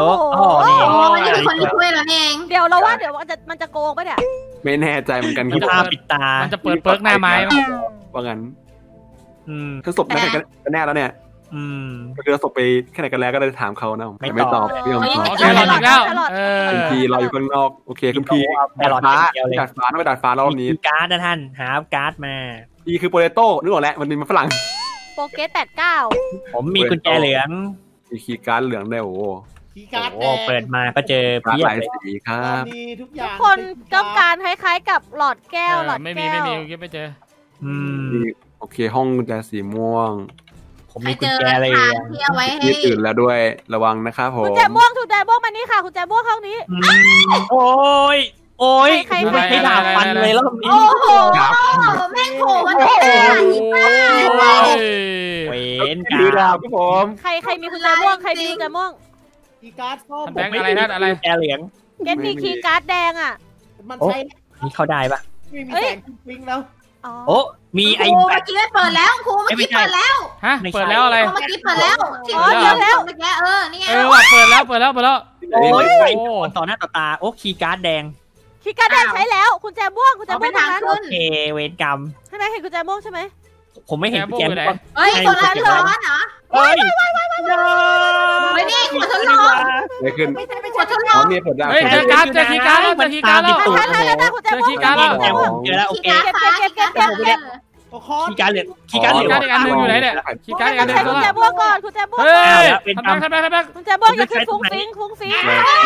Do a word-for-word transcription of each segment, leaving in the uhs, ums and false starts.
ต๊ะโอ้โหนี่คือคนที่ช่วยเราเองเดี๋ยวเราว่าเดี๋ยวมันจะมันจะโกงปะเนี่ยไม่แน่ใจเหมือนกันปิดตาปิดตามันจะเปิดเปิร์กหน้าไม้ว่างั้นอืมถ้าศพแน่กันแน่แล้วเนี่ยอืมก็คือศพไปแค่ไหนกันแล้วก็เลยถามเขานะไม่ตอบพี่ยอมตอบโอเคหลอดอีกแล้วคุณพีเราอยู่ข้างนอกโอเคคุณพีดาดฟ้าดาดฟ้าไม่ดาดฟ้ารอบนี้การ์ดนะท่านหาการ์ดมาพีคือโปเตโต้นึกออกแล้วมันมีมันฝรั่งโปเกตแปดเก้าผมมีกุญแจเหลืองมีคีย์การ์ดเหลืองได้โอ้คีย์การ์ดแดงเปิดมาก็เจอเพียบเลยสีครับมีทุกอย่างทุกคนต้องการคล้ายๆกับหลอดแก้วหลอดแก้วไม่มีไม่มีกิ๊บไม่เจออืมโอเคห้องกุญแจสีม่วงผมมีกุญแจอะไรที่เอาไว้ให้ตื่นแล้วด้วยระวังนะครับผมกุญแจม่วงกุญแจม่วงมานี่ค่ะกุญแจม่วงห้องนี้โอ้ยโอ้ยใครไม่ใช่ดาบฟันเลยรอบนี้โอ้โหแม่งโผล่มาได้เว้นกาดาบครับผมใครใครมีกุญแจม่วงใครมีกุญแจม่วงคีย์การ์ดส้มแบงค์อะไรนั่นอะไรแกเหลืองเกตมีคีย์การ์ดแดงอ่ะมันใช้นี่เข้าได้ปะไม่มีแสงวิ่งแล้วโอ้มีไอ้เมื่อกี้เปิดแล้วครูเมื่อกี้เปิดแล้วฮะเปิดแล้วอะไรเมื่อกี้เปิดแล้วอ๋อเปิดแล้วเมื่อกี้เออนี่ไงเออว่ะเปิดแล้วเปิดแล้วเปิดแล้วโอ้ยไปต่อหน้าต่อตาโอ้คีย์การ์ดแดงคีย์การ์ดแดงใช้แล้วกุญแจม่วงกุญแจม่วงทางนั้นโอเคเวรกรรมใช่ไหมเห็นกุญแจม่วงใช่ไหมผมไม่เห็นกุญแจม่วงเฮ้ยตัวร้อนร้อนเหรอเฮ้ยเฮ้ยนี่ขวดทดลองไม่ขึ้นไม่ใช่ไม่ขวดทดลองนี่เปิดได้เฮ้ยเจอการ์ดเจอคีย์การ์ดแล้วเจอคีย์การ์ดแล้วเจอคีย์การ์ดแล้วเจอแล้วโอเคเก็บเก็บเก็บเก็บเก็บเก็บคีย์การ์ดเหลือคีย์การ์ดเหลืออีกอันนึงอยู่ไหนเนี่ยคีย์การ์ดอีกอันนึงกุญแจม่วงก่อนกุญแจม่วงเฮ้ยทำแบงค์ทำแบงค์ทำแบงค์กุญแจม่วงอย่าขึ้นฟุ้งฟิ้งฟุ้งฟิ้ง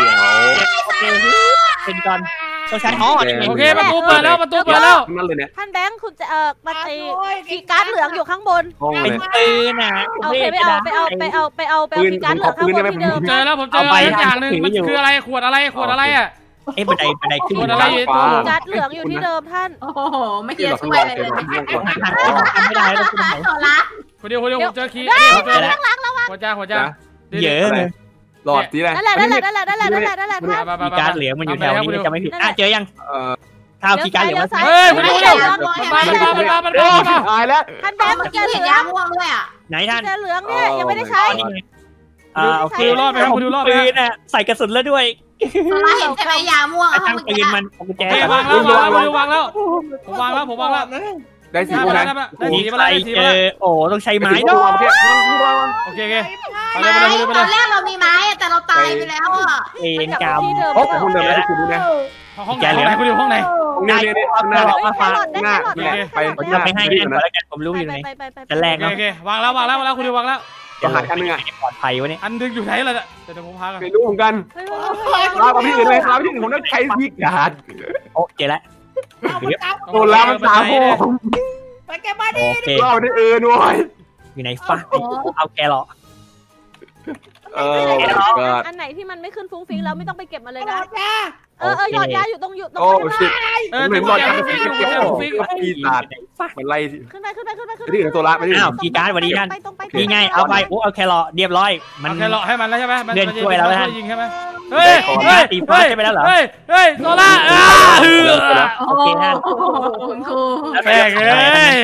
เป็นก่อนต้องใช้อ๋อโอเคประตูเปิดแล้วประตูเปิดแล้วนั่นเลยเนี่ยท่านแบงค์คุณจะเอ่อมาตีคีย์การ์ดเหลืองอยู่ข้างบนเป็นปืนนะโอเคไปเอาไปเอาไปเอาไปเอาไปเอาคีย์การ์ดเหลืองข้างบนที่เดิมเจอแล้วผมเจออย่างหนึ่งมันคืออะไรขวดอะไรขวดอะไรอ่ะเอ๊ะบันไดบันไดขึ้นอะไรคีย์การ์ดเหลืองอยู่ที่เดิมท่านโอ้โหไม่เกี่ยวช่วยเลยไม่ได้แล้วคุณหมอคนเดียวคนเดียวผมเจอคีย์เจอแล้วล้างแล้ววะหัวจ้าหัวจ้าเยอะเลยหลอดที่ไหนนั่นแหละนั่นแหละนั่นแหละนั่นแหละนั่นแหละนั่นแหละท่านคีย์การ์ดเหลืองมันอยู่แถวนี้จะไม่ผิดอ่ะเจอยังเท้าคีย์การ์ดเหลืองเฮ้ยคุณดูดิมันมามันมามันมามันมาตายแล้วท่านแบงค์มันจะเหลืองยาม่วงด้วยอ่ะไหนท่านเหลืองเนี่ยยังไม่ได้ใช้อ่าโอเครอดไปครับคุณดูรอดไปนะใส่กระสุนแล้วด้วยเราเห็นใช่ไหมยาม่วงตั้งปืนมันกุญแจวางแล้ววางแล้วผมวางแล้วผมวางแล้วได้สีอะไรได้สีอะไรสีอะไรโอ้ต้องใช้ไม้ด้วยโอเคโอเคไปเลยไปเลยตอนแรกเรามีไม้แต่เราตายไปแล้วอ่ะเองกรรมโอ้คุณเดินไปคุณดูนะห้องไหนห้องไหนคุณดูห้องไหนนี่นี่นี่หน้าหน้าหน้าไปผมจะไปให้แน่นแล้วกันผมรู้อยู่ไหนแต่แรกเนาะโอเควางแล้ววางแล้ววางแล้วคุณดูวางแล้วก็หายอันนึงอ่ะปลอดภัยวะเนี่ยอันนึงอยู่ไหนล่ะเดี๋ยวผมพากันไม่รู้เหมือนกันลาไปที่อื่นเลยลาไปที่อื่นผมต้องใช้วิกการ์ดโอเคแล้วโดนแล้วมันสามโมงไปแกมาดิลาไปที่อื่นด้วยอยู่ไหนฟ้าเอาแกหรอเอออันไหนที่มันไม่ขึ้นฟุ้งฟิ้งแล้วไม่ต้องไปเก็บมาเลยนะเออเออหยอดยาอยู่ตรงอยู่ตรงโอ้ชิเออเห็นหยอดยาฟุ้งฟิ้งฟุ้งฟิ้งปีศาจมันไล่ขึ้นไปขึ้นไปขึ้นไปขึ้นที่อื่นตัวละไม่ได้อ้าวคีย์การ์ดวันนี้ท่านนี่ไงเอาไปโอ้เอาแครอทเรียบร้อยมันแครอทให้มันแล้วใช่ไหมเดินช่วยแล้วท่านยิงใช่ไหมเฮ้ยเฮ้ยตีฟ้าใช่ไหมแล้วเหรอเฮ้ยเฮ้ยโซล่าโอเคท่านคุณครูแม่งเลย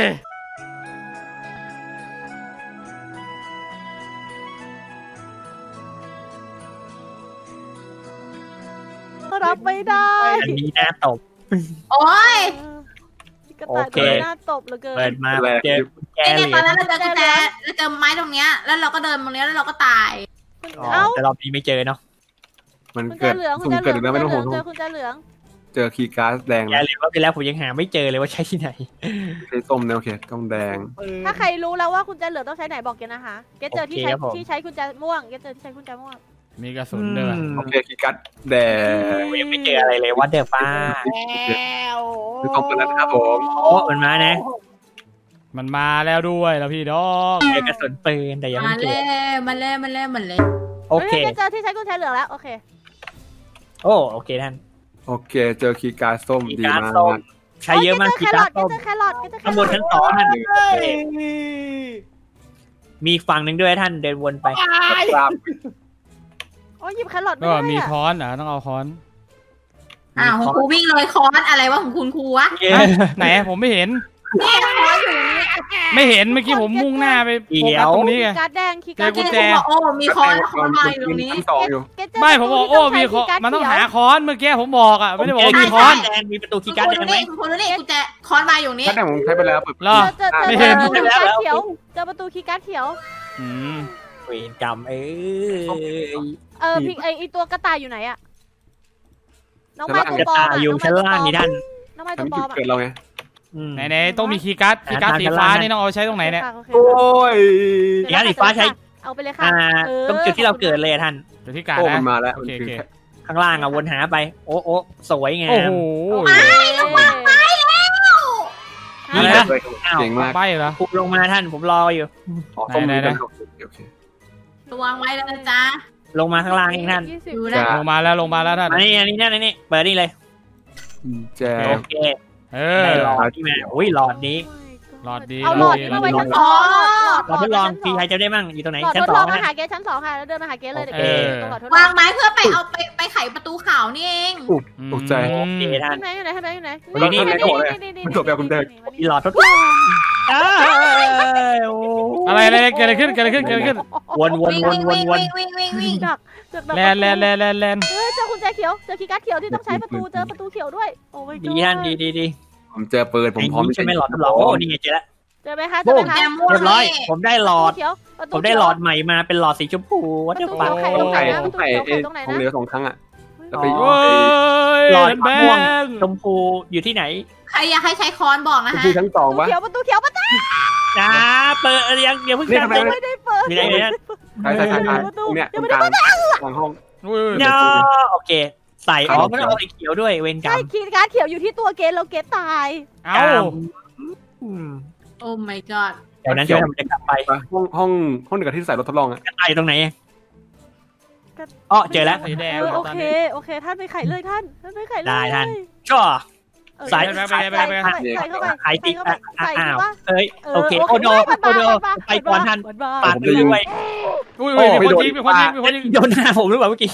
รับไม่ได้อันนี้น่าตบโอ้ยโอเคน่าตบเหลือเกินเปิดมาเจอแกเหรียญตอนนั้นเราเจอกุญแจเราเจอไม้ตรงเนี้ยแล้วเราก็เดินตรงเนี้ยแล้วเราก็ตายแต่รอบนี้ไม่เจอเนาะมันเกิดสุ่มเกิดแล้วไม่ต้องห่วงเจอคุณจะเหลืองเจอคีย์การ์ดแดงแกเหรียญว่าไปแล้วผมยังหาไม่เจอเลยว่าใช้ที่ไหนใช้ส้มเนี่ยโอเคต้องแดงถ้าใครรู้แล้วว่าคุณจะเหลืองต้องใช้ไหนบอกกันนะคะเกตเจอที่ใช้ที่ใช้คุณจะม่วงเกตเจอที่ใช้คุณจะม่วงมีกระสุนด้วยโอเคคีย์การ์ดแดงยังไม่เจออะไรเลยว่าเดอร์ฟ้าคือต้องเป็นแล้วนะครับผมโอ้มันมานะมันมาแล้วด้วยแล้วพี่ดอกเจอกระสุนปืนแต่ยังไม่เจอมันเล่มันเล่มันเล่โอเคเจอที่ใช้กุญแจเหลืองแล้วโอเคโอ้โอเคท่านโอเคเจอคีย์การ์ดส้มดีมากใช้เยอะมากคีย์การ์ดส้มแครอททั้งหมดทั้งสองท่านมีฝั่งหนึ่งด้วยท่านเดินวนไปโอ้ยหยิบแครอทไม่ได้มีค้อนอ่ะต้องเอาค้อนอ่าของครูวิ่งเลยค้อนอะไรวะของคุณครูวะไหนผมไม่เห็นนี่ค้อนอยู่นี่ไม่เห็นเมื่อกี้ผมมุ่งหน้าไปโฟกัสตรงนี้ไงการ์ดแดงคีย์การ์ดกุญแจโอ้มีคอนคอนมาอยู่ตรงนี้ชั้นสองอยู่ไม่ผมบอกโอ้มีคอนมันต้องหาค้อนเมื่อกี้ผมบอกอ่ะไม่ได้บอกว่ามีค้อนแดงมีประตูคีคุณย์การ์ดแดดูงไหมนี่คุณดูนี่กุญแจคอนมาอยู่นี้ชั้นแรกผมใช้ไปแล้วเปิดเหรอเจอเจอไม่เจเห็อน ประตูคีย์การ์ดเขียวเจอประตูคีย์การ์ดเขียวอืมเวรกรรมเอ้ยเออพี่ไอไอตัวกระต่ายอยู่ไหนอะน้องไม้ตัวกระปลอมต่ายอะอยู่ชั้นล่างนี่ท่านน้องไม้ทำตัวปลจุอมอะดเกิดเราไงไหนไหนต้องมีคีย์การ์ดคีย์การ์ดสีฟ้านี่ต้องเอาใช้ตรงไหนเนี่ยโอ้ยคีย์การ์ดสีฟ้าใช้เอาไปเลยค่ะอ่าตรงจุดที่เราเกิดเลยท่านเดี๋ยวที่การ์ดโอ้นะมันมาแล้วโอเคโอเคข้างล่างอะวนหาไป โอ้โอ้สวยงาโอ้มโหนี่นะเก่งมากใบเหรอปุบลงมาท่านผมรออยู่ขอต้มไหนกันๆโอเคระวังไว้แล้วนะจ๊ะลงมาข้างล่างเองท่านยี่สิบดูจ้ะนะลงมาแล้วลงมาแล้วท่านอันนี้อันนี้นี่นี่เปิดนี่เลยแจโอเคเออได้หลอดที่มาอุ้ยหลอดนี้หลอดดีเอาหลอดนี้มาไว้ชั้นสอ๋อองหลอดทดลองปีใครจะได้มั่งอยู่ตรงไหนหลอดชั้นทดสลออง งมานะหาเกสชั้นสองค่ะแล้วเดินมาหาเกสเลยเดี๋ยวเอเกสอตรงหลอดทดลวาอง งไม้เพื่อไปเอาไปไปไขประตูขาวนี่เองตกใจโอเคท่านไหนอยู่ไหนอยู่ไหนอยู่ไหนแล้วท่านไหนก็บอกเลยมันจบแล้วคุณเดินมีหลอดทดลองอ้าวโอ้อะไรอะไรเกิดอะไรขึ้นเกิดอะไรขึ้นเกิดอะไรขึ้นวนวนวนวนวนวิ่งวิ่งวิ่งวิ่งดักจุดแบบแลนแลนแลนแลนแลนเฮ้ยเจอกุญแจเขียวเจอคีย์การ์ดเขียวที่ต้องใช้ประตูเจอประตูเขียวด้วยโอ้ยดีท่านดีดีดีผมเจอปืนผมพร้อมใช่ไหมหลอดทดลองโอ้นี่ไงเจอแล้วเจอไหมคะเจอไหมคะแจม่วงเรียบร้อย ผมได้หลอดเขียวประตูผมได้หลอดใหม่มาเป็นหลอดสีชมพูวัตปถุระตูปัเขีกยวไข่ตรงไหนไข่นะประตูไข่เขียวไข่ตรงไหนของนะเหลือสองครั้งอ่ะ แล้วไปโอ้ยหลอดแบม่วงงชมพูอยู่ที่ไหนใครอยากให้ใช้คอนบอกนะคุณฮะพี่ทั้งสองประตูปะเขียวประตูเขียวประตูนะเปิดยังยังเพิ่งนี่ทำทำไมเลยไม่ได้เปิดอยู่ไหนเนี่ยใช่ใช่ใช่ใช่ตรงเนี้ยตรงกลางกลางห้องอุ้ยเนาะโอเค ใส่อ๋อไม่ต้องเอาสีเขียวด้วยเวรกรใช่รมคีย์การ์ดเขียวอยู่ที่ตัวเกสแล้วเกสตายเอ้าอืมโอ้ my god เดี๋ยวนั้นจะทำจะกลับไปห้องห้องห้องเดียวกับที่ใส่รถทดลองอ่ะกระต่ายตรงไหนอ๋อเจอแล้วสีแดงเออโอตอนเคนี้โอเคท่านไปไขเลยท่านท่านไปไขเลยได้ท่าน ช่อเออสายไปไปไปไปใส่ใส่เข้าไปขายติ๊กใส่เข้าไปใส่อ้าวเข้าไปเอ้ยเออโอเคโอเคโอโนมันโอมาโนมันมาไปก่อนท่านมันมาปาดไปด้วยอุ้ยอุ้ยมีคนยิงมีคนยิงมีคนยิงโยนหน้าผมหรือเปล่าเมื่อกี้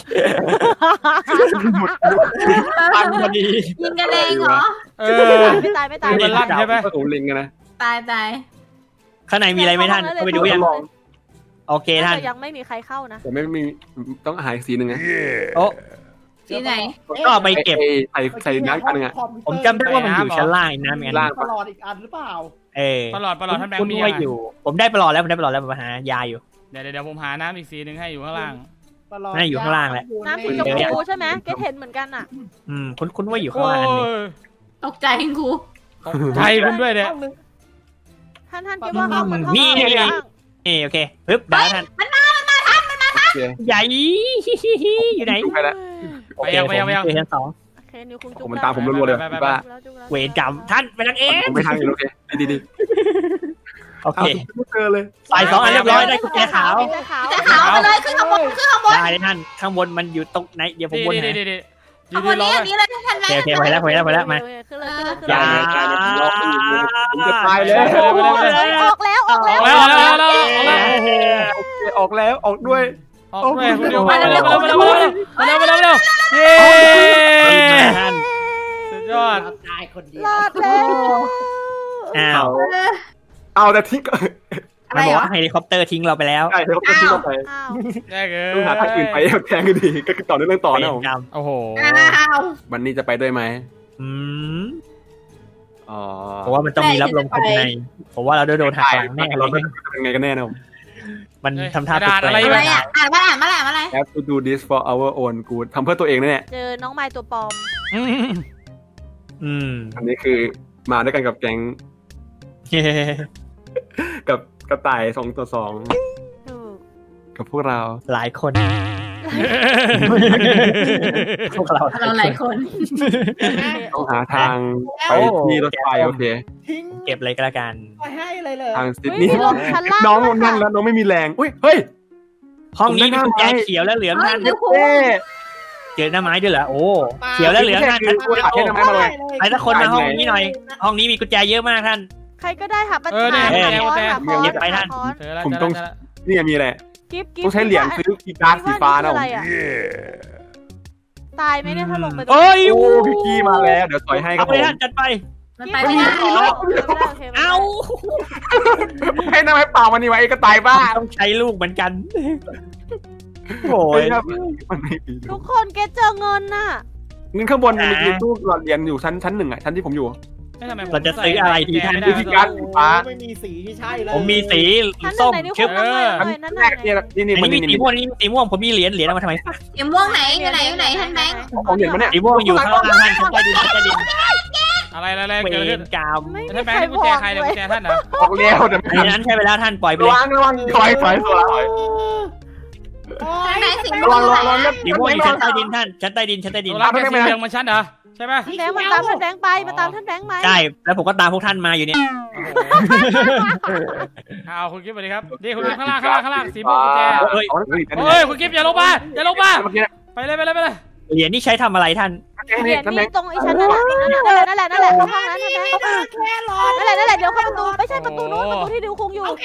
ปันพอดียิงกันเองเหรอเออไม่ตายไม่ตายคือมันลั่นใช่ไหมผสมลิงกันนะตายตายข้างในมีอะไรไหมท่านเข้าไปดูยังโอเคท่านแต่ยังไม่มีใครเข้านะแต่ไม่มีต้องหาอีกสีหนึ่งนะโอ้ที่ไหนก็ไปเก็บใส่ใส่น้ำกันหนึ่งอ่ะผมจำได้ว่ามันอยู่ชั้นล่างนะเหมือนกันล่างตลอดอีกอันหรือเปล่าเออประหลอดประหลอดท่านแบงคุณค์มีว่าอะอยู่ ผมได้ประหลอดแล้วผมได้ประหลอดแล้วผมหายาอยู่เดี๋ยวเดี๋ยวผมหาน้ำอีกสีหนึ่งให้อยู่ข้างล่างตลอดน่าอยู่ข้างล่างแหละน้ำสีชมพูใช่ไหมเกสเห็นเหมือนกันอ่ะอืมคุณคุณว่าอยู่ข้างโอ้ล่างอันหนึงยตกใจครูใจคุณด้วยเนี่ยห้องนึงท่านท่านคิดว่าห้องมันนี่ห้องอะไรบ้างนี่โอเคปึ๊บได้ท่านมันมามันมาทันมันมาโอเคใหญ่อยู่ไหนไปแล้วไปยังไปยังไปยังโอเคชั้นสองโอเคนิวคุงจุ๊ผมมันตามผมรัวๆเลยว่าเวรกรรมท่านไปทางเองผมไม่ทางอยู่โอเคดีดีโอเคไม่เจอเลยใส่สองอันเรียบร้อยได้กุญแจขาวกุญแจขาวจะขาวไปเลยขึ้นข้างบนขึ้นข้างบนได้เลยท่านข้างบนมันอยู่ตรงไหนเดี๋ยวผมดีวนดีหาดีดีอข้างยู่บดีนล้อนี้อันนี้เลยท่านแม่โอเคโอเคไปแล้วไปแล้วไปแล้วมาขึ้นเลยขึ้นเลยขึ้นอเลย่ายผมจะตายแล้วออกแล้วออกแล้วแล้วแล้วแล้วออกแล้วออกด้วยออกด้วยคุณเดียวมาแล้วมาแล้วมาแล้วมาแล้วมาแล้วมาแล้วเย้ท่านสุดยอดตายคนเดียวรอดแล้วอ้าวเอาแต่ทิ้งมันบอกว่าเฮลิคอปเตอร์ทิ้งเราไปแล้วใช่เขาทิ้งเราไปอ้าวแย่เกิต้องหาทางอื่นไปแทงกันดีก็ต่อเรื่องต่อนะผมเวรกรรมโอ้โหอ้าววันนี้จะไปด้วยไหมอืมอ๋อเพราะว่ามันต้องมีรับลมคมในผมว่าเราโดนหักหลังแน่เราเลยเป็นไงกันแน่นะผมมันทำท่าแปลกอะไรอ่ะอ่านมาอ่านมาอ่านมาอะไร Have to do this for our own good ทำเพื่อตัวเองแน่เจอน้องไม้ตัวปลอมอืมอันนี้คือมาด้วยกันกับแก๊งกับกระต่ายสองต่อสองถูกกับพวกเราหลายคนพวกเราเราหลายคนต้องหาทางไปที่รถไฟโอเคทิ้งเก็บเลยก็แล้วกันไปให้เลยเลยทางซิดเฮ้ยนีย์มีลงชั้นล่างน้องด้วยนั่งค่ะแล้วน้องไม่มีแรงอุ้ยเฮ้ยห้องนี้มีกุญแจเขียวและเหลืองท่านเฮ้ยเอ๊ะเจอหน้าไม้ด้วยเหรอโอ้เขียวและเหลืองท่านคือกูหาแค่น้ำไม้มาเลยใครสักคนมาห้องนี้หน่อย ห้องนี้มีกุญแจเยอะมากท่านใครก็ได้หาปัญเออหาเนี่ยหาค้อนเนี่ยหาค้อนเก็บไปท่านหาค้อนเจอแล้วผมเจอต้องแล้วนี่มีแหละกิ๊บกิ๊บต้องใช้เหรียญซื้อกีการ์ดสีฟ้านะผมตายไหมเนี่ยถ้าลงไปตรงเอ้ยโอ้พี่กี้มาแล้วเดี๋ยวต่อยให้คเอารับไปผมท่านจัดไปมันไปไม่ได้เอ้าให้น้ำให้เปล่ามันนี่ไว้ก็ตายบ้าต้องใช้ลูกเหมือนกันโอ้ยมันไม่มีทุกคนเกตเจอเงินน่ะเงินข้างบนมีตู้หลอดเหรียญอยู่ชั้นชั้นหนึ่งอ่ะชั้นที่ผมอยู่เราจะซื้ออะไรดีท่านวิธีการฟ้าไม่มีสีที่ใช่เลยผมมีสีท่านส้มไหนนี่ชึคุบณนั่นเลยนั่นแรกเนี่ยนี่นี่อันมันนี้มีนี่สีม่วงนี่มีสีม่วงผมมีเหรียญเหรียญเอามาทำไมสีม่วงไหนอยู่ไหนอยู่ไหนท่านแบงค์ผมเห็นมันเนี่ยสีม่วงอยู่ข้างล่างท่านชั้นใต้ดินชั้นใต้ดินอะไรอะไรเวเกิดอะไรขึ้รนกรรมไม่ท่านแบมีงค์ใครนี่กุญบแจอกใครเนี่ยเลกุยญแจท่านเหรอบอกเลี้ยวแต่อันนั้นใช่ไปแล้วท่านปล่อยไประเลยวังระวังถอยถอยตัวถอยท่านแบงค์สีระม่ววังงไหระวังนระวังสีม่วงอยู่ชั้นใต้ดินท่านชั้นใต้ดินชั้นใต้ดินตัวรักแกสีเหลืองมันชั้นเหรอใช่ไหมท่านแบงค์มาตามท่านแบงค์ไปมาตามท่านแบงค์ไหมใช่แล้วผมก็ตามพวกท่านมาอยู่เนี่ยเอาคุณกิฟต์สวัสดีครับนี่คุณกิฟต์ข้างล่างข้างล่างข้างล่างสีม่วงกุญแจเฮ้ยเฮ้ยคุณกิฟต์อย่าลงมาอย่าลงมาเมื่อกี้ไปเลยไปเลยไปเลยเหรียญนี่ใช้ทำอะไรท่านเหรียญนี่ตรงไอ้ชั้นนั่นแหละนั่นแหละนั่นแหละเข้าห้องนั้นท่านแบงค์นั่นแหละนั่นแหละเดี๋ยวเข้าประตูไม่ใช่ประตูนู้นประตูที่ดิวคุงอยู่ว่า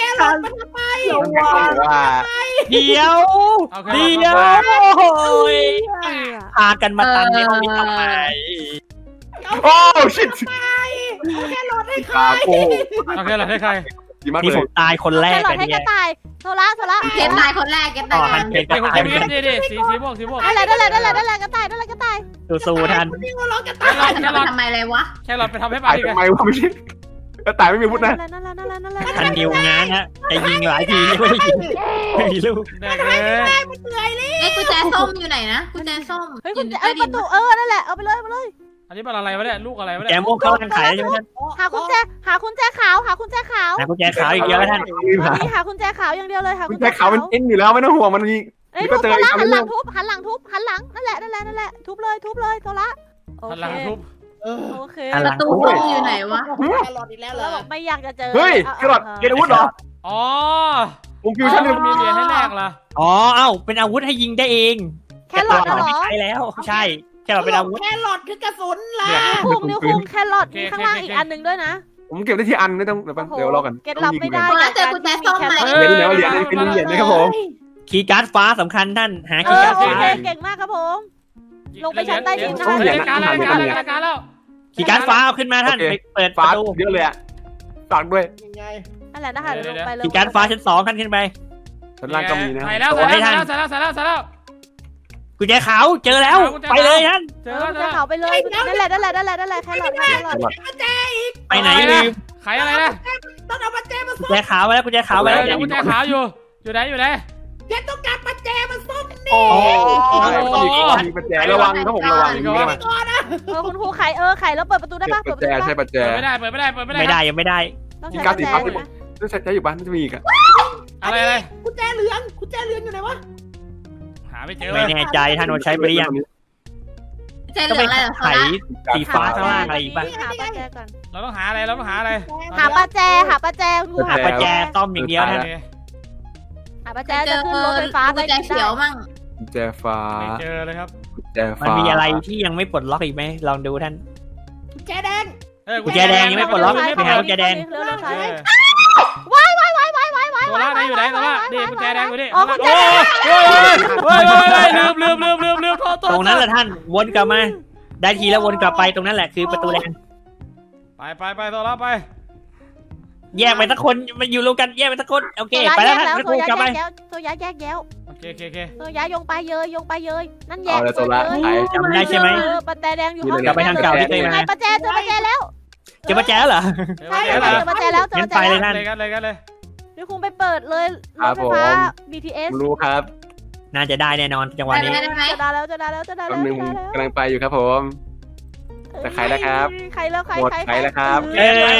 เดี๋ยวเดี๋ยวโอ้ยพากันมาตันในห้องนี้ทำไมโอ้ชิตขาโก้โอเคเหรอให้ใครดีมากนี่เลผยมตายคนแรแคกรอเลทให้ยกระเนี่ยต่ายโซล่าโซล่าเกตตายคนแรกเกตต่ตาอย หักัน นเพลงกระนี่คุณต่ายกิฟต์นี่นี่สีสีม่วงสีม่วงนั่นแหละนั่นแหละนั่นแหละนั่นแหละกระต่ายนั่นแหละกระต่ายสู้ๆท่านแครอทแครอททำไมอะไรวะแครอทไปทำให้ปลาตายดีกันทำไมวะไม่ใช่กระต่ายไม่มีพุทธนะนั่นแหละนั่นแหละนั่นแหละนั่นแหละท่านนิวงานฮะจะยิงหลายทีไม่ได้ยิงไม่มีลูกเด็กเลยเอ้กุญแจส้มอยู่ไหนนะกุญแจส้มเฮ้ยอคุยู่ณใต้เอ้ดิประนตูเออนั่นแหละเอาไปเลยเอาไปเลยอันนี้เป็นอะไรวะเนี่ยลูกอะไรวะแกเนี่ยม่วงเข้าร้านขายใช่ไหมท่านหากุญแจหากุญแจขาวหากุญแจขาวหากุญแจขาวอีกเยอะแล้วท่านตอนนี้หากุญแจขาวอย่างเดียวเลยหาคุกุณญแจแจขาวมันเอ็นอยู่แล้วไม่ต้องห่วงมันมีเอ้ยก็โซเจอล่าอีกหันหลังคำนึงทุบหันหลังทุบหันหลังนั่นแหละนั่นแหละนั่นแหละทุบเลยทุบเลยโซล่าโอหันหเคลังทุบเออโอเคหันหปลัระงตูทุบห้องอยู่ไหนวะแครอทอีกแล้วเหรแล้วอบอกไม่อยากจะเจอเฮ้ยแครอทเกรดอาวุธเหรออ๋อผมฟิวชั่นมันมีเหรียญให้แลกเหรออ๋อเอ้าเป็นอาวุธให้ยิงได้เองแครอทเหรอไม่ใช้แล้วใช่แค่เราเป็นอาวุธแครอทคือกระสุนล่ะคุงนิ้วคุงแครอทมีข้างล่างอีกอันหนึ่งด้วยนะผมเก็บได้ที่อันไม่ต้องเดี๋ยวเดี๋ยวรอกันเกตรับไม่ได้เจอกุญแจส้มไหมเหรียญแล้วเหรียญเป็นเหรียญนะครับผมคีย์การ์ดฟ้าสำคัญท่านหาเอคีย์อการ์ดโอฟ้าเคเก่งมากครับผม ลงไปชั้นใต้ดินนะเหรียญการแล้วการแล้วการแล้วคีย์การ์ดฟ้าเอาขึ้นมาท่านไปเปิดปฟ้าระตูเยอะเลยอ่ะฝากด้วยยังไงนั่นแหละนะคะลงไปเลยคีย์การ์ดฟ้าชั้นสองท่านขึ้นไปชั้นล่างก็มีนะใส่แล้วใส่แล้วใส่แล้วใส่แล้วใส่แล้วกุญแจขาวเจอแล้วไปเลยท่านเจเอออแล้วจะเผาไปเลยนั่นแหละนั่นแหละนั่นแหละนั่นแหละแครอทแครอทไปไหนลืมขายอะไรนะต้องเอาปัจเจมากุญแจขาวไปแล้วกุญแจขาวไปแล้วเดี๋ยวกุญแจขาวอยู่อยู่ไหนอยู่ไหนแกต้องการปัจเจมาส้มโอ้มีมีปัจจัยระวังครับผมระวังนี่มาก่อนนะเออคุณครูไขเออไขแล้วเปิดประตูได้ป่ะปัเปิจดประจัยตูใช่ได้ปัจจัยเปิดไม่ได้เปิดไม่ได้เปิดไม่ได้ไม่ได้ยังไม่ได้ต้องใช้กุญแจนะต้องใช้อยู่บ้านจะมีอีกอ่ะอะไรอะไรกุญแจเหลืองกุญแจเหลืองอยู่ไหนวะหาไม่เจอไม่แน่ใจท่านว่าใช้ไปหรือยังใจเหก็ลืไปองอะไรเหรอไขสีฟ้าข้างล่างอะไรอีกป่ะหาประแจก่อนเราต้องหาอะไรเราต้องหาอะไรหาประแจหาประแจคุณครูหาหาปประ ระแจแจต้อมอย่างเดียวท่านหาประแจเจจะอขึ้นรถไฟฟ้ากุญแจเขียวมั่งแจฟ้าไม่เจอเลยครับแจมันฟ้ามีอะไรที่ยังไม่ปลดล็อกอีกไหมลองดูท่านกุญแจแดงเออกุญแจแดงยังไม่ปลดล็อกเไปหากุญแจแดงเร็วๆซ้ายว้ายว้ายว้ายว้ายว้ายว้ายตัวละอยู่ไหนตัวละนี่กุญแจแดงอยู่นี่โอ้ยโอ้ยโอ้ยลืมลืมลืมลืมลืมโทษตรงนั้นแหละท่านวนกลับมาได้ทีแล้ววนกลับไปตรงนั้นแหละคือประตูแดงไปไปไปตัวละไปแยกไปสักคนมันอยู่รวมกันแยกไปสักคนโอเคไปแล้วท่านโซประตูยากลับไปแยกแล้วโซยาแยกแล้วโอเคโอเคโอเคโซยายงไปเยยยงไปเยยนั่นแยเอากเลยตัวละไอ้จำได้ใช่ไหมเออประแจแดงอยู่ห้องกลับไปทางเก่าที่เคยมาไงประแจเจอประแจแล้วเจะมาแจ้เหรอใช่เจอประแจแล้วเจองั้ปนระแจไปเลยแล้วท่านเลยกันเลยกันเลยเดี๋ยวคงไปเปิดเลยรถไฟฟ้า บี ที เอสรู้ครับน่าจะได้แน่นอนจังหวะนี้ได้ไหมจะได้แล้วจะได้แล้วจะได้แป๊แล้บวนึงจะได้แล้วกำลังไปอยู่ครับผม แต่ใครแล้วครับใครแล้วใครหมดใครใครแล้วครับเอ้ย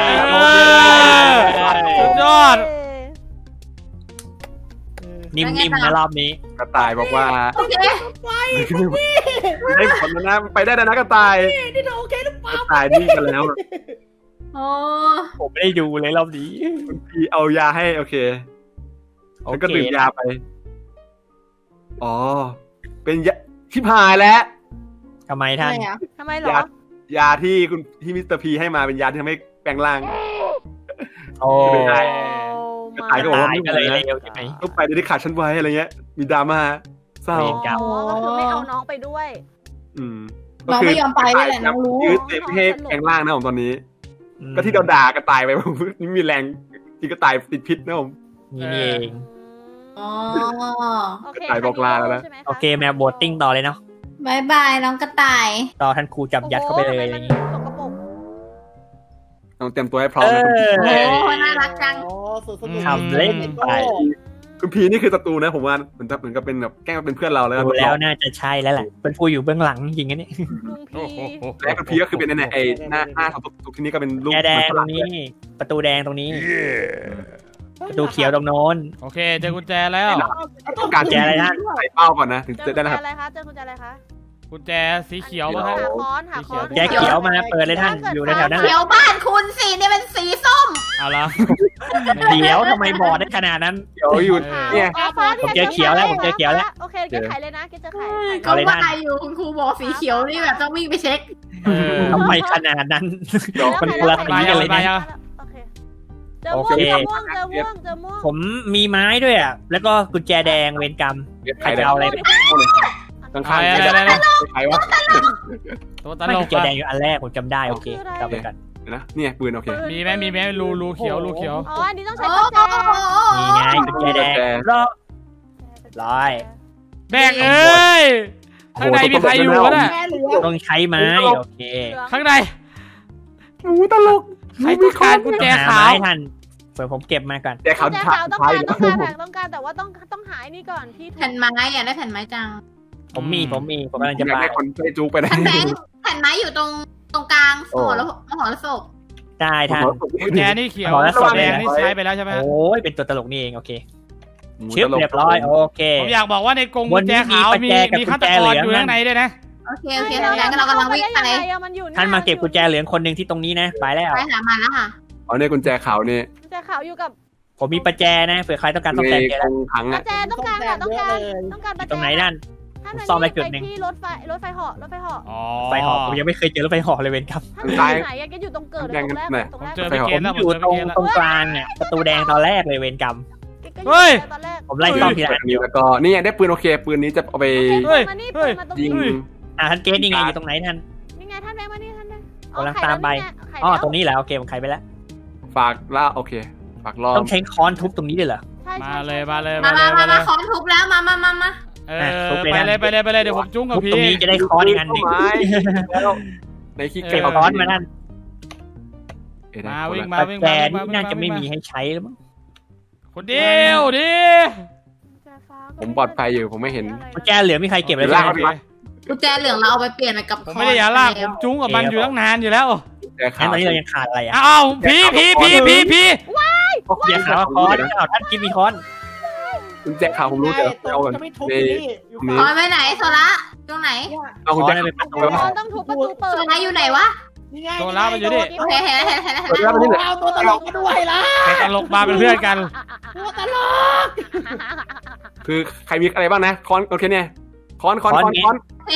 สุดยอดนิ่มๆนะรอบนี้กระต่ายบอกว่าโอเคได้ผลแล้วนะไปได้แล้วนะกระต่ายนี่เธอโอเคหรือเปล่ากระต่ายนี่กันแล้วโอ้ผมไม่ได้ดูเลยรอบนี้คุณพี่เอายาให้โอเคโอแล้วเคก็ดื่มยาไปอ๋อเป็นยาที่พายแล้วทำไมท่านทำไมเหรอยายาที่คุณที่มิสเตอร์พีให้มาเป็นยาที่ทำให้แปลงร่างโอ้ไม่ได้มาตายก็บอกว่าตายไม่ก็ไหวเลยนะเร็วใช่ไหมต้องไปเดี๋ยวได้ขาดฉันไว้อะไรเงี้ย มีดราม่าเศร้าเวรกรรมอ๋อก็คือไม่เอาน้องไปด้วยอืมน้องไม่ยอมไปนี่แหละน้องรู้ยืดเต็มให้แข็งล่างนะผมตอนนี้ ก็ที่เราด่ากันตายไปผมนี่มีแรงที่ก็ตายติดพิษนะผมนี่นี่เองอ๋อโอเคกระต่ายบอกลาแล้วนะใช่ไหมคะโอเคแมวโบตติ้งต่อเลยเนาะบายบายน้องกระต่ายต่อท่านครูจับยัดเข้าไปเลยอย่างนี้สกปรกต้องเตรียมตัวให้พร้อมเอนะอโอ้น่ารักจังโอ้สุดสนุกทำเล่นไปคุณพีนี่คือศัตรูนะผมว่าเหมือนเหมือนกับเป็นแบบแกล้งเป็นเพื่อนเราแล้วดูแล้วน่าจะใช่แล้วแหละเป็นผู้อยู่เบื้องหลังจริงๆนะเนี่ยลุงโอ้พีโหและคุณพีก็คือเป็นเนี่ยไอ้หน้าหน้าของตุ๊กที่นี่ก็เป็นรูปแกแดงตรงนี้ ประตูแดงตรงนี้ ประตูเขียวตรงโน้นโอเคเจอกุญแจแล้วต้องการแกอะไรนะใส่เป้าก่อนนะถึงเจอจะกุญได้แจนะครับอะไรคะเจอกุญแจอะไรคะกุญแจสีเขียวมาหาครับค้อนหาค้อนแกเขียวมาเปิดเลยท่านอยู่แถวๆนั้นแหเขีละยวบ้านคุณสีเนี่ยเป็นสีส้มเอาละเดี๋ยวทำไมบอดได้ขนาดนั้นเดี๋ยวอยู่เนี่ยฟ้าผมเจอเขียวแล้วผมเจอเขียวแล้วโอเคแกไขเลยนะแกเจอไขก็ว่าอยู่คุณครูบอกสีเขียวนี่แบบต้องวิ่งไปเช็คเออทำไมขนาดนั้นเดี๋ยวมันคนละสีกันเลยนะโอเคเจอม่วงเจอม่วงเจอม่วงเจอม่วงผมมีไม้ด้วยอ่ะ แล้วก็กุญแจแดงเวรกรรม ใครจะเอาอะไรไปข้างข้างอะไรใครอะไรอะไรใครวะตัวตไม่ลกุกญแจอะแดงอยู่อันแรกผมจำได้โอเคกลับไปกันนะเนี่ยปืนโอเคมีไหมมีไหมรูรูเขียวรูเขียวอ๋ออันนี้ต้องใช้โอ้กุญแจนี่ไงกุญแจแดงรอบร้อยแบกเอ้ยข้างในมีใครอยู่วะเนี่ยแม่เหลือต้องใช้ไม้โอเคข้างในหมูตลกใครต้องการกุญแจหาขาวไม้ทันเผื่อผมเก็บมาก่อนแต่กุเขาญแจท้าขาวต้องท้ายการต้องการแผงต้องการแต่ว่าต้องต้องหายนี่ก่อนที่ถูแผ่นไม้อะได้แผ่นไม้จังผมมีผมมีผมกำลังอจะยากไปได้คนช่วยจูไปนะแผ่นแบงค์แผ่นไม้อยู่ตรงตรงกลางมหรมหรสพได้ทันกุญแจนี่เขียวขอแล้วสดแดเลยงนะนี่ใช้ไปแล้วใช่ไหมโอ้ยเป็นตัวตลกนี่เองโอเคชึบเรียบร้อยโอเคผมอยากบอกว่าในกรงบกุนญนี้แจขาวมีมีประแจกับมีฆาตกุญแจกเหลืรองอยู่ข้างในด้วยนะโอเคโอเคแผ่นแบงค์เรากำลังวิ่งไปมันอยู่ท่านมาเก็บกุญแจเหลืองคนหนึ่งที่ตรงนี้นะไปแล้วไปหามาแล้วค่ะอ๋อเนี่ยกุญแจขาวนี่กุญแจขาวอยู่กับผมมีประแจนะเผื่อใครต้องการในต้องแจกุญแจกรงถังกุอ่ะญแจต้องการค่ะต้องการต้องการประแจตรงไหนนั่นท่านซ่อมไปจุดหนึ่งที่รถไฟรถไฟเหาะรถไฟเหาะอ๋อไฟหอกผมยังไม่เคยเจอรถไฟหอกเลยเวนครับท่านอยู่ไหนแกอยู่ตรงเกิดตรงแรกตรงผมแรกเจอไปเกผมณฑ์แล้วอผมยู่เจอตรงไปเกณฑ์แล้วตรงกลางเนี่ยประตูแดงตอนแรกเลยเวนกรรมเฮ้ยตอนแรกผมไล่ซ่อมทีละอันมีแล้วก็นี่ได้ปืนโอเคปืนนี้จะเอาไปเฮ้ยมานี่เฮ้ยมาตรงยินี้งอ่ะท่านเกตยังไงอยู่ตรงไหนท่านนี่ไงท่านแบงค์มานี่ท่านแบงค์กำลังตามไปอ๋อตรงนี้แหละโอเคผมไขไปแล้วฝากล่าโอเคฝากล้อมต้องใช้ค้อนทุบตรงนี้เลยเหรอมาเลยมาเลยมามาเลมาย มามาเลมาย ขอทุบแล้วมามามามาเออไปเลยไปเลยไปเลยเดี๋ยวผมจุ้งกับทุบพี่ตรงนี้จะได้ค้อนอีกอันหนึ่งไม้แล้วในขี้เก็เก็บบ ค้อนมานั่นมาวิ่งมาประวิ่งแจมานี่น่าจะไม่มีให้ใช้แล้วมั้งคนเดียวดิผมปลอดภัยอยู่ผมไม่เห็นกุญแจเหลือมีใครเก็บเลยเดี๋ยวใช่ลากไหมเอาดิกุญแจเหลืองเราเอาไปเปลี่ยนไปกับผมไม่ได้อยากลากผมจุ้งกับมันอยู่ตั้งนานอยู่แล้วแต่งั้ขาน วตอนนี้เรายังขาดอะไรอ่ะอ้าวพี่พี่พี่พี่พี่เดี๋ยวหาว่าค้อนอ้าวท่านกินมีค้อนกุญแจขาวผมรู้แต่เอาก่อนจะไม่ทุบอยู่นี่อยู่นี่ขอไปไหนโซล่าตรงไหนเอากุญค้อแจนเป็นประตูค้อนต้องทุบประตูเปิโซดล่าอยู่ไหนวะนี่ไงโซล่ามันอยู่นี่โอเคเห็นแล้วเห็นแล้วเห็นแล้วเปิดแล้วมันนี่แหละเอาตัวตลกมาด้วยล่ะเป็นตลกมาเป็นเพื่อนกันตัวตลกคือใครมีอะไรบ้างนะค้อนโอเคเนี่ยค้อนค้อนค้อนค้อน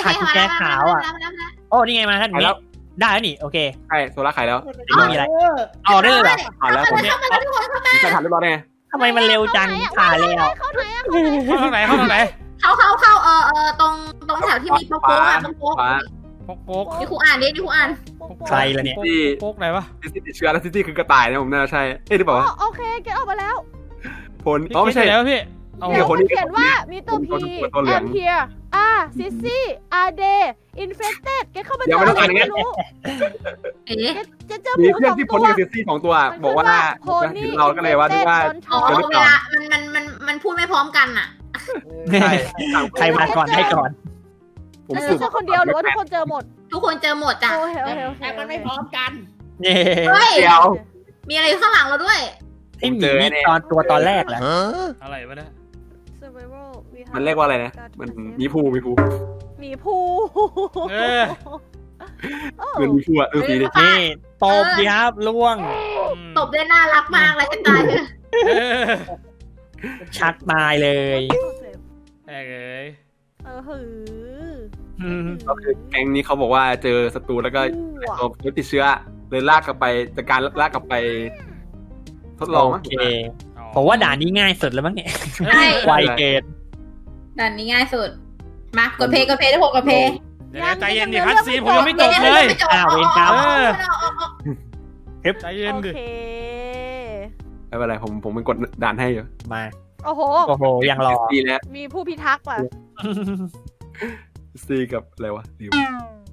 โอ้นี่ไงมาท่านขายแล้วได้แล้วนี่โอเคใช่โซล่าขายแล้วไม่มีอะไร เอาได้เลยเหรอขายแล้วผมเนี่ยผมจะทำเรียบร้อยไงทำไมมันเร็วจังผ่านแล้วเข้าไหนอ่ะเข้าทางไหนเข้าทางไหนเข้าเข้าเข้าเออเออตรงตรงแถวที่มีโป๊กโป๊กอะโป๊กฟ้าโป๊กโป๊กนี่ครูอ่านดินี่ครูอ่านใครล่ะเนี่ยโป๊กไหนวะซิตี้ติดเชื้อแล้วซิตี้คือกระต่ายนะผมน่าใช่เอ๊ะหรือเปล่าวะโอเคเก็ตออกมาแล้วผลอ๋อไม่ใช่แล้วพี่เอาเดี๋ยวคนนี้เขียนว่ามีตัวตัวพีตัวเหลืองแอมเพียอ่าซิซี่อาเดอินเฟสเต็ดเก็ตเข้าไปเดี๋ยวไม่ต้องอ่านอย่างงั้นรู้เอ๊ะเจะเจอหมีมูเพื่สอนองที่ตัพ้นวกับซิตี้สองตัวบอกว่าเห็นเราก็เลยว่าที่ว่าอ๋อเวลามันมันมันมันพูดไม่พร้อมกันอ่ะใช่ใครมาก่อนได้ก่อนผมเออสืบเจอคนเดียวหรือว่าทุกคนเจอหมดทุกคนเจอหมดจ้ะโอเคโอเคโอเคแต่มันไม่พร้อมกันเย้เฮ้ยเดียวมีอะไรอยู่ข้างหลังเราด้วยที่หมีนี่ตอนตัวตอนแรกเหรออะไรวะเนี่ย Survival we have มันเรียกว่าอะไรนะมันมีภูมีภูหมีภูเออเหมือนมีภูอ่ะเออปีนี้นี่ตบดีครับล่วงตบได้น่ารักมากเลยจะตายเออชักตายเลยแอกเอ้ยเออหืออืมก็คือแก๊งนี้เขาบอกว่าเจอศัตรูแล้วก็ตัวติดเชื้อเลยลากกลับไปจากการลากกลับไป ทดลองโอมั้งเคผมว่าด่านนี้ง่ายสุดแล้วมั้งเนี่ยใช่ไวเกตด่านนี้ง่ายสุด มากดเพย์กดเพย์ทุกคนกดเพย์กเดี๋ยวใจเย็นดิคัสซีผมยังไม่จบเลยอ้าวเวรกรรมใจเย็นโอดิเคไม่เป็นไรผมผมเป็นกดด่านให้อยู่มาโอ้โหโอ้โหยังรอซีเนี่ยมีผู้พิทักษ์ว่ะซีกับอะไรวะลืม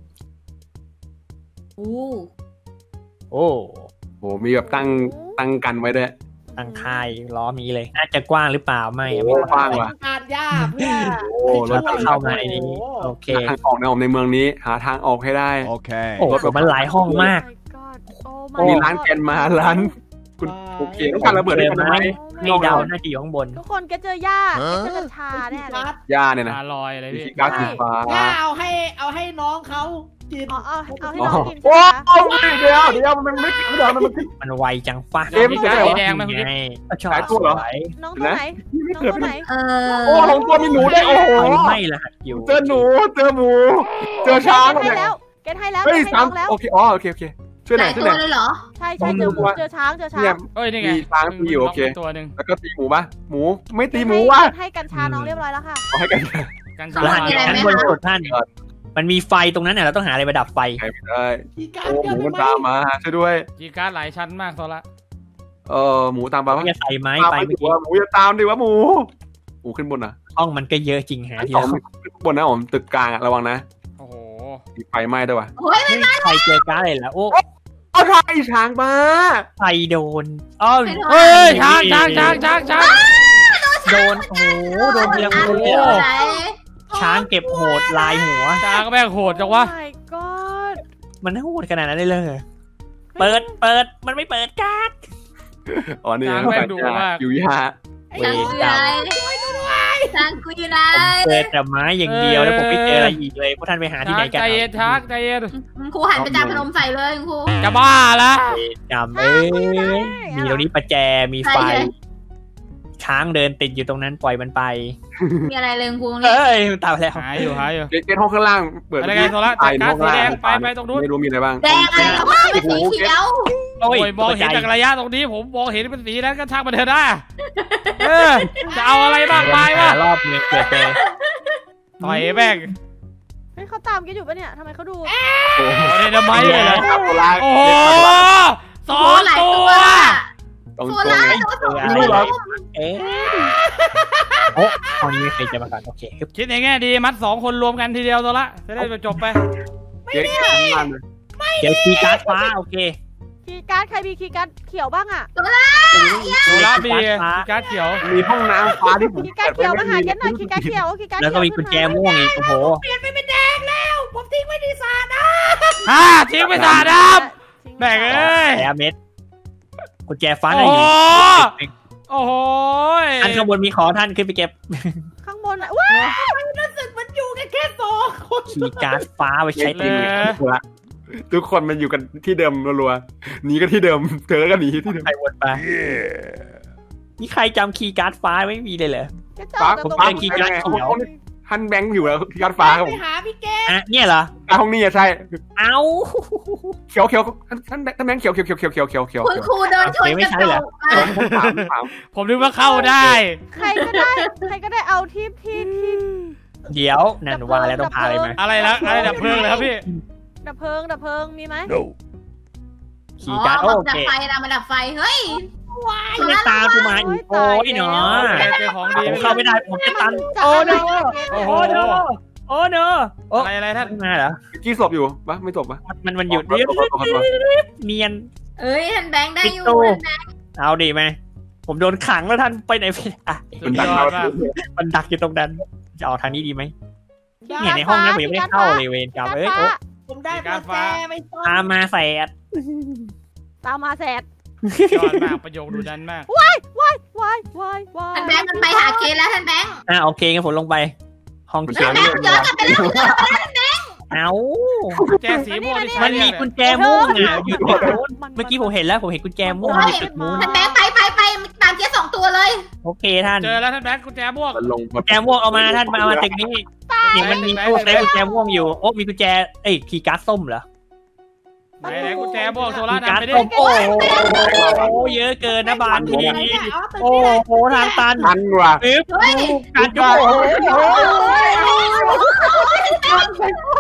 อู้โอ้โหมีแบบตั้งตั้งกันไว้ด้วยตั้งค่ายล้อมีเลยน่าจะกว้างหรือเปล่าไม่ไม่กว้างว่ะการย่าเพื่อโอ้รถเข้ามาในนี้โอเคทางออกในในเมืองนี้หาทางออกให้ได้โอ้โหมันหลายห้องมากโอ้มี my ร้าน god แกนมาร้านคุณโอเคต้องการระเบิดให้กันไหมให้เดาน่าจะอยู่ข้างบนทุกคนแกเจอหญ้าแกเจอกัญชาแน่เลยย่าเนี่ยนะตาลอยอะไรมีพี่สีก๊าซสีฟ้าย่าเอาให้เอาให้น้องเขากินอ๋อเอาเอาให้น้องกินโอ้ใช่ไหมยเดี๋ยวเดี๋ยวมันไม่ไม่เดี๋ยวมันมันไวจังฟ้าเอ๊ะไม่ใช่เหรอสีแดงไหมคุณไงพี่ชอบขายตัวเหรอสวยน้องตัวไหนไม่น้องเกิดตัวไหนเออโอ้ของตัวมีหนูได้โอ้โหไฟไหม้ละอยู่เจอหนูเจอหมูเจอช้างเกณฑ์ให้แล้วเกณฑ์ให้แล้วเฮ้ยเกณฑ์ให้สาน้มองแล้วโอเคอ๋อโอเคโอเคช่วยหหน่อลาย ยช่วยตัหน่อยวเลยเหรอใช่ใช่เจอหมูเจอช้างเจอช้างเนี่ยเอ้ยนี่ไงมีช้างมีอยู่โอเคตัวหนึ่งแล้วก็ตีหมูปะหมูไม่ตีหมูว่ะให้กัญชาน้องเรียบร้อยแล้วค่ะเอาให้กันกันสลัชาดมีอะไรชั้นไหมบนคะสุดท่านมันมีไฟตรงนั้นเนี่ยเราต้องหาอะไรมาดับไฟใครไม่ได้มีการโอ้หเกิมูดมันไหมตามมาช่วยด้วยจีการ์ดหลายชั้นมากโซละเออหมูตามมาปะจะใส่ไม้ตามไปไปเมื่อดิกี้ว่าหมูจะตามดิวะหมูหมูขึ้นบนนะห้องมันก็เยอะจริงฮะชั้นที่สองเราขึ้นบนนะผมตึกกลางอะระวังนะโอ้โหมีไฟไหม้ด้วยวะโอ้ยไม่มีใครเจอการ์ดเลยแล้วโอ้เอาไทยช้างมาไฟโดนอ้าวเฮ้ยช้างช้างช้างช้างช้างโดนโอ้โหโดนเพียงโอ้คนโหเดียวไหนช้างเก็บโหดลายหัวช้างก็แม่งโหดจังวะโอ้ my god มันโหดขนาดนั้นเลยเลยเปิดเปิดมันไม่เปิดการ์ดอ๋อนี่ช้างแม่งดุมากอยู่ยาเวช้างรกูอยู่กรรไหนมช้างกูอยู่ไหนผมเจอแต่ไม้อย่างเดียวแล้วผมไม่เจออะไรอีกเลยพวกท่านไปหาที่ช้าไหนงกันใจเย็นช้างใจเย็นครูหันไปจานพนมใส่เลยครูจะบ้าละเวรกรรมเอ้ยมีตรงนี้ประแจมีไฟ ช้างเดินติดอยู่ตรงนั้นปล่อยมันไปมีอะไรเลยครูนี่เอ้ยมันตายไปแล้วหายอยู่หายอยู่เกตห้องข้างล่างเปิดอะไรกันโซละจัดการสีแดงไปไปตรงนู้นไม่รู้มีอะไรบ้างแดงอะไรก็ว่าเป็นสีเขียวโอ้โอ้ยยมองเห็นจากระยะตรงนี้ผมมองเห็นเป็นสีนั้นก็ช่างมันเถอะนะเออจะเอาอะไรบ้างไปวะรอบเมืองเกิดเจอต่อยแม่งเฮ้ยเขาตามแกอยู่ปะเนี่ยทำไมเขาดูโอ้โหโอ้ยทำไมเลยเหรอครับโซล่าโอ้โหสองหลายตัตัว วตรงโซตัวล่าเลยตัวสองไม่รู้เหรอเอ๊ะโอ้ตอนนี้ใครจะมาก่อนโอเคคิดในแง่ดีมัดสองคนรวมกันทีเดียวตัวละจะได้จบไปเกตข้างล่างเลยเดี๋ยวคีย์การ์ดฟ้าโอเคคีย์การ์ดใครมีคีย์การ์ดเขียวบ้างอ่ะโซล่าบีการ์ดเขียวมีห้องน้ำฟ้าที่ผมคีย์การ์ดเขียวมาหาแกหน่อยคีย์การ์ดเขียวคีย์การ์ดแล้วก็มีกุญแจม่วงอีกโอ้โหผมทิ้งไว้ที่ศาลนะฮ่าทิ้งไปสาดำแม่งเอ้ยแอร์เม็ดกุญแจฟ้าโอ้อะไรโหอยู่โอ้โหอันข้างบนมีขอท่านขึ้นไปเก็บข้างบนอ่ะว้ารู้สึกมันอยู่กันแค่สองคนคีย์การ์ดฟ้าไว้ใช้จตีริงละทุกคนมันอยู่กันที่เดิมรัวๆหนีก็ที่เดิมเธอก็หนีที่เดิมใครวนไปมีใครจำคีย์การ์ดฟ้าไม่มีเลยเหรอแกเจอฟ้าแต่ผมตรงฟ้านี้คีย์การ์ดเขียวท่านแบงค์อยู่แล้วยอดฟ้าครับผไปมหาพี่แกอ่ะเนี่ยเหรออ่ะห้องนี้อะใช่เอ้าเขียวเขียวท่านท่านท่านแบงค์เขียวเขียวเขียวเขียวเขียวเขียวเขียวคุณครูเดินชนกระจกผมผมถามถามผมนึกว่าเข้าได้ใครก็ได้ใครก็ได้เอาที่ที่ที่เดี๋ยวนั่นว่าแล้วต้องพาอะไรมาอะไรละอะไรดับเพลิงเลยครับพี่ดับเพลิงดับเพลิงมีไหมคีย์การ์ดอ๋อโอดัเคบไฟนะมาดับไฟเฮ้ยไม่ตามกูมาอีกโอ้ยเนาะเจอของดีผมเข้าไม่ได้ผมจะตันจะโอ้อะไรโนโอ้โหโอ้โนโอ้โนโอ้อะไรอะไรท่านมาเหรอกี้ศพอยู่ปะไม่ศพปะมันมันหยุดเนียเนียนเอ้ยท่านแบงค์ได้อยู่ติ๊กตู้ท่านแบงค์เอาดีไหมผมโดนขังแล้วท่านไปไหนไม่ได้สุดยอดมากมันดักอยู่ตรงนั้นจะออกทางนี้ดีไหมเนี่ยในห้องนี้ผมยังไม่ได้เข้าเลยเวรกรรมการเอ้ยฟ้าผมได้กุญแจไม่ต้องตามมาแสดตามมาแสดยอดมากประโยคดูดันมากว้ายว้ายว้ายว้ายท่านแบงค์มันไปหาเคสแล้วท่านแบงค์อ่ะโอเคงั้นผมลงไป ห้องเขียวท่านแบงค์ย้อนกลับไปแล้วเอ้าแจสีม่วงที่มัใช้นเนี่มียกุญแจม่วงอ่ะอยู่ตรงนู้นเมื่อกี้ผมเห็นแล้วผมเห็นกุญแจม่วงอยู่ตึกนู้นท่านแบงค์ไปไปไปตามเคสสองตัวเลยโอเคท่านเจอแล้วท่านแบงค์กุญแจม่วงมันลงกุญแจม่วงเอามาท่านมาเอามาตึกนี้นี่มันมีตู้เซฟกุญแจม่วงอยู่โอ้มีกุญแจเอ้ยคีย์การ์ดส้มเหรอไหนไหนกุญแจม่วงโซล่าการ์นำดไปดิส้มโอ้โหเยอะเกินนะบานทีโอ้โหทางตันทันว่ะปึ๊บการ์ดโอ้โห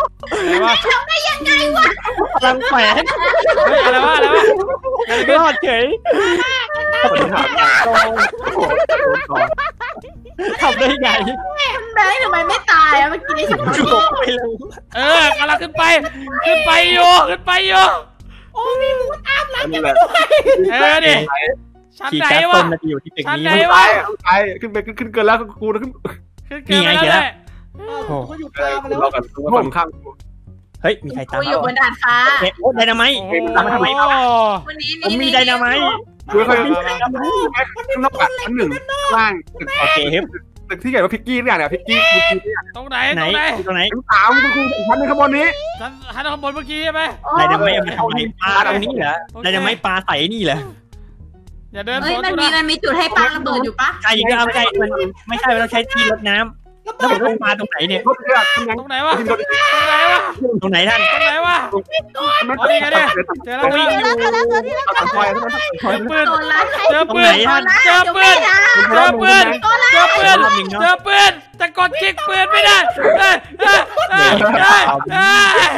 อะไรวะทำได้ยังไงวะพลังแฝงเฮ้ยอะไรวะอะไรวะรอดเฉยทำได้ไงแบงค์ทำไมไม่ตายอะเมื่อกี้ฉันจุกไปเลยเออกำลังขึ้นไปขึ้นไปอยู่ขึ้นไปอยู่โอ้มีหมูตามหลังนั่นแหละเออดิชั้นขี่ไหนแก๊สวะต้มนาทีอยู่ที่ตึกชั้นนี้ไหนไปไปขึ้นไปขึ้นขึ้นเกินแล้วกูนะขึ้นขึ้นเกินไปแล้วเลยเขาอยู่ตามมาเราแล้วกันตัวฝั่งข้างเฮ้ยมีใครตามกูอยู่บนดาดฟ้าโอ้ไดนาไมต์โอ้ตามมาทำไมวันนี้ผมมีไดนาไมต์ดูค่อยข้างนอกอ่ะชั้นหนึ่งล่างตึกโอเคครับตึกที่ใหญ่กว่าพิกกี้เนี่ยเนี่ยพิกกี้ตรงไหนไหนตรงไหนตรงไหนชั้นสามกูกูชั้นหนึ่งข้างบนนี้ชั้นชั้นข้างบนเมื่อกี้ใช่ไหมไดนาไมต์เอาไปทำไมปลาตรงนี้เหรอไดนาไมต์ปลาใส่นี่เหรออย่าเดินเอ้ยสวนมันกูมีนะมันมีจุดให้ปาระเบิดอยู่ปะใช่ก็เอาไม่ใช่มันไม่ใช่มันต้องใช้ที่รดน้ำแล้วผมต้องมาตรงไหนเนี่ยรถเนี่ยทำยังตรงไหนวะตรงไหนวะตรงไหนท่านตรงไหนวะมันอ๋อนี่ไงเนี่ยเจอแล้วเจอเจอแล้วแล้วเจอแล้วเจอที่แล้วตัดคอยตัดคอยปืนโดนละเจอตรงปืไหนนท่านเจอปืนเจอปืนเจอปืนเจอปืนแต่กดคลิกปืนไม่ได้เอ้ยเอ้ยเอ้ยเอ้ยเอ้ย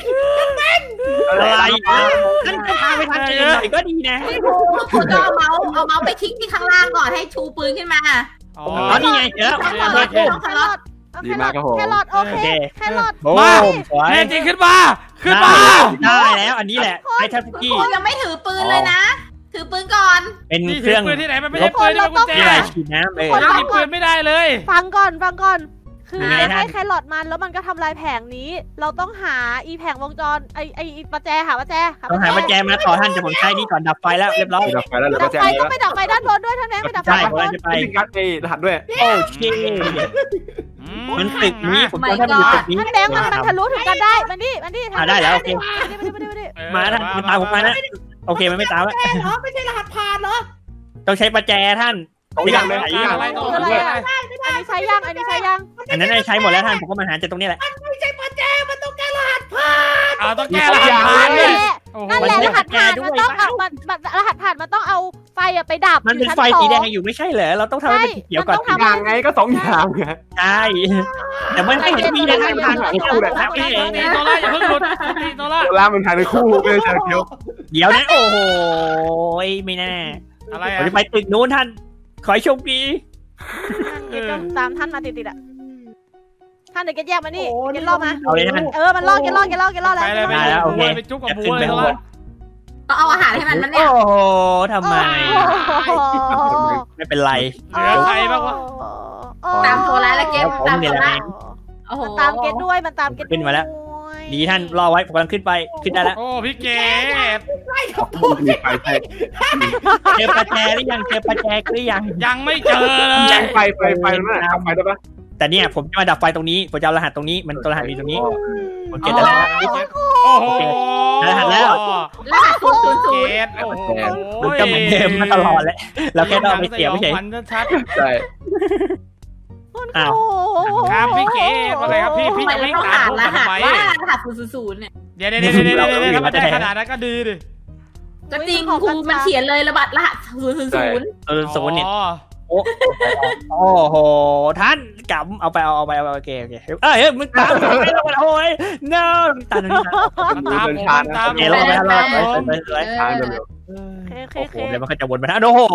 อะไรท่านก็พาไปทางเจอหน่อยก็ดีนะพี่ภูคุณต้องเอาเมาส์เอาเมาส์ไปคลิกที่ข้างล่างก่อนให้ชูปืนขึ้นมาอ๋ออ๋อนี่ไงเจอแคแล้วรอทโอเคแครอทดีมากครับผมแครอทโอโอเคเคแครอทโอ้สวยแน่จริงขึ้นมาขึ้นมาได้แล้วอันนี้แหละไอ้ท่านพุกคุณกี้ครูยังไม่ถือปืนเลยนะ ถือปืนก่อนเป็นนี่เคถืรื่อองปืนที่ไหนมันไม่ใช่ปืนที่เป็นกุญแจที่ไรฉีดน้ำเออยังหยิบปืนไม่ได้เลยฟังก่อนฟังก่อน คือยังไงให้ท่านแครอทมันแล้วมันก็ทำลายแผงนี้ เราต้องหาอีแผงวงจรไอไออีประแจหาประแจต้องหาประแจมาต่อท่านจะผมใช้นี่ก่อนดับไฟแล้วเรียบร้อยดับไฟแล้วเหลือดัก็บแจ้งไฟเลต้อย งไปดับไฟด้านบนด้วยท่านแม่ไปดับไฟใช่ด้านผมบนจะไปจริงกัดไอ้รหัสด้วยโอเคมันตึกนี้ผมจะได้อยู่ตึกนี้ท่านแบงค์มันมันทะลุถึงกันได้มันดิมันดิอ่าได้แล้วโอเคมาดิมาดิมาดิมาท่านมันตามผมมานะโอเคมันไม่ตามแล้วใช่เหรอไม่ใช่รหัสผ่านเหรอต้องใช้ประแจท่านสองอย่างเลยไหนอะไรตรงคืออะไรนี้อ่ะอันนี้ใช้ยังอันนี้ใช้ยังอันนั้นได้ใช้หมดแล้วท่านผมก็มาหาจากตรงนี้แหละไม่ใช่ประแจมันต้องการรหัสผ่านอ่าต้องแก้รหัสผ่านนั่นด้วยแหละโอ้โหนั่นแหละรหัสผ่านมันต้องเอามันมันรหัสผ่านมันต้องเอาไฟอะไปดับมันเป็นไฟสีแดงอยู่ไม่ใช่เหรอเราต้องทำให้เป็นสีเขียวก่อนอย่างไงก็สองอย่างไงใช่แต่ไม่ให้เห็นมีในทางทางของเราแบบนั้นเองตีโซล่าอย่าเพิ่งหลุดตีโซล่าโซล่ามันทางในคู่ไม่ใช่เดียวเดี๋ยวนะโอ้โหไม่แน่อะไรผมอ่ะจะไปตึกนู้นท่านขอให้โชคดีเดี๋ยวจะตามท่านมาติดๆอ่ะท่านเดี๋ยวแกแยกมานี่โอ้แกล่อมาเอาเลยท่านเออมันล่อแกล่อแกล่อแกล่อแล้วไปเลยไปได้เลยแล้วโอเคไปจุ๊กกับบัวเลยโซล่าต้องเอาอาหารให้มันมันเนี่ยโอ้โหทำไมโอ้โหไม่เป็นไรเหลือใครบ้างวะตามโซล่าและเกมผมตามนี่โซแหละล่าโอ้โหมันตามเกตด้วยมันตามเกตขึ้นมาแล้ว ดีท่านรอไว้ผมกำลังขึ้นไปขึ้นได้แล้วโอ้พี่เกดมีไฟใช่เจอประแจหรือยังเจอประแจหรือยังยังไม่เจอเลยไฟไฟไฟนั่นดับไฟได้ปะแต่เนี่ยผมจะมาดับไฟตรงนี้ผมจะเอารหัสตรงนี้มันตัวรหัสมีตรงนี้ผมเก็บได้แล้วโอ้โหรหัสแล้วรหัสศูนย์ศูนย์ศูเกนย์ดโอ้โหมันก็เหมือนเดิมมาตลอดแหละเราแค่ต้องเอาไปเสียบไม่ใช่พันชัดใช่อ้าวครับพี่เกดอะไรครับพี่พี่ทำไมจะเราวิ่งต้องตามอ่านผมรทำหัสไมว่ารหัสศูนย์ศูนย์ศูนย์เนี่ยเดี๋ยวเดี๋ยวเดี๋ยวเดี๋ยวเดี๋ยวถ้ามันได้ขนาดนั้นก็ดีดิก็จริงครูมันเขียนเลยระบาดรหัสศูนย์ศูนย์ศูนย์เออศูนย์เนี่ยอ๋อโอ้โหท่านกำเอาไปเอาเอาไปเอาโอเคโอเคเอ้ยมึงตามไม่ลงโอ้ย no ตามตรงนี้มันตามผมมันตามโอเครอดแล้วรอดเลยเลยทางเร็วโอเคโอเคโอ้โอเคโหเดี๋ยวมันก็จะวนมานะโอ้โห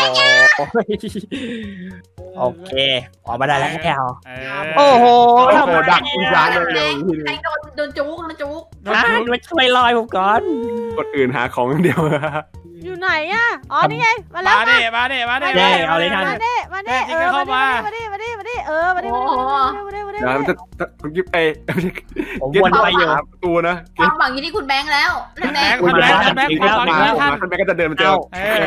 โอเคออกมาได้แล้วแค่เอาเอโอ้โหโอ้โหดักคุณยานเร็วทีใครโดนโดนจุกโดนจุกท่านมาช่วยลอยผมก่อนคนอื่นหาของเดียวอยู่ไหนอ่ะอ๋อนี่ไงมาแล้วมาดิมาดิมาดิมาดิมาดิมาดิมาดิเออมาดิมาดิมาดิเออมาดิมาดิมาดิมาดินะมันจะคุณกิ๊บไอ้ผมวนไปอยู่ประตูนะความหวังอยู่ที่คุณแบงค์แล้วนั่นแหละท่านแบงค์ท่านแบงค์ท่านแบงค์มาท่านท่านแม่ก็จะเดินมาเจอเออ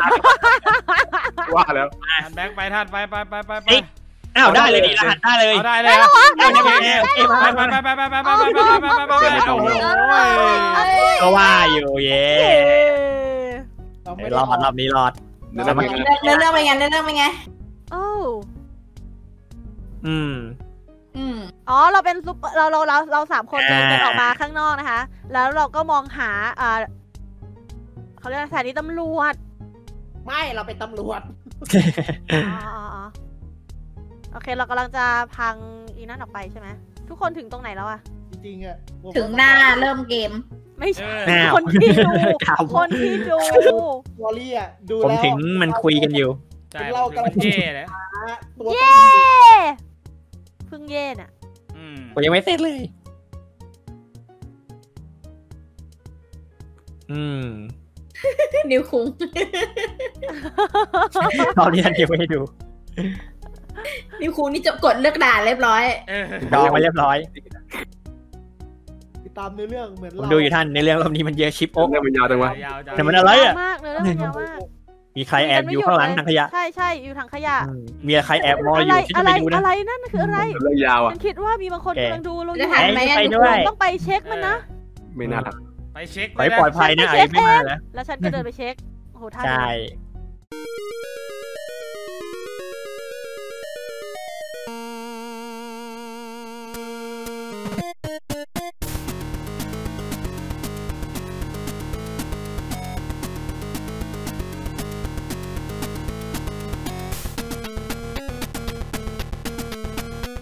ว่าแล้วท่านแบงค์ไปท่านไปไปไปไปไปอ้าวได้เลยนี่รหัสได้เลยเอาได้เลยได้โอเคโอเคไปมาไปไปไปไปไปไปไปไปไปไปโอ้โหก็ว่าอยู่เย่เราไม่รอดรอบนี้รอดเดี๋ยวเราไปเรื่องเรื่องเป็นไงเรื่องเรื่องเป็นไงโอ้อืมอืมอ๋อเราเป็นซุปเราเราเราเราสามคนเดินกันออกมาข้างนอกนะคะ แล้วเราก็มองหาอ่าเขาเรียกสถานีตำรวจไม่เราเป็นตำรวจอ๋ออ๋ออ๋อโอเคเรากำลังจะพังอีนั่นออกไปใช่ไหมทุกคนถึงตรงไหนแล้วอะริงๆอ่ะถึงหน้าเริ่มเกมไม่ใช่อ้าวคนที่ดูครับคนที่ดูวอลลี่อ่ะดูผมแล้วถึงมันคุยกันอยู่ใช่ผมถึงมันเย่เลยตัวเย่เพิ่งเย่น่ะอืมผมยังไม่เสร็จเลย อืมนิวคุ้งตอนนี้ท่านยังไม่ให้ดูนิวคุ้งนี่จะกดเลือกด่านเรียบร้อยเออดองไปเรียบร้อยติดตามในเรื่องเหมือนผมเราดูอยู่ท่านในเรื่องรอบนี้มันเยอะชิปโอ๊กเรื่องมันยาวจังวะยาวจังแต่มันอะไรอะยาวมากเลยแล้วมันยาวมากมีใครแอบอยู่ข้างหลังถังขยะใช่ใช่อยู่ถังขยะอืมมีใครแอบมองอยู่ที่อะจะไรไปดูนะอะไรนั่นคืออะไรเรื่องยาวอ่ะฉันคิดว่ามีบางคนแกกำลังดูเราอจะยู่ทันไหมอะไปนิวด้วคุ้ยงต้องไปเช็คมันนะไม่น่าทันไปเช็คไปปล่อยภัยนะไอ้ไม่มาแล้วแล้วฉันก็เดินไปเช็คโอ้โหท่านใช่